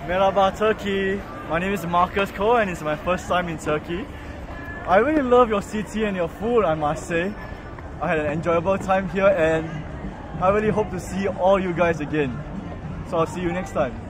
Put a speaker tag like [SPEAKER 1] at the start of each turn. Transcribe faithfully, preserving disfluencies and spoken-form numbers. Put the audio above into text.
[SPEAKER 1] Merhaba Turkey. My name is Marcus Ko and it's my first time in Turkey. I really love your city and your food, I must say. I had an enjoyable time here and I really hope to see all you guys again. So I'll see you next time.